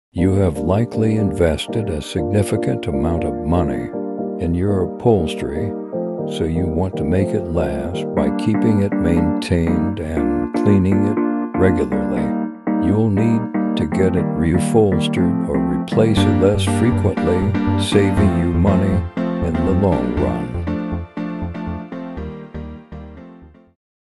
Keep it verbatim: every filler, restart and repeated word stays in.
You have likely invested a significant amount of money in your upholstery, so you want to make it last by keeping it maintained and cleaning it regularly. You'll need to get it reupholstered or replace it less frequently, saving you money in the long run.